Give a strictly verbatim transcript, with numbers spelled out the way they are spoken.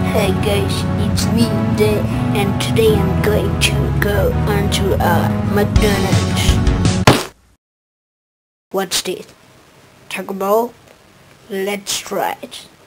Hey guys, it's me there, and today I'm going to go onto a McDonald's. What's this? Taco Bell? Let's try it.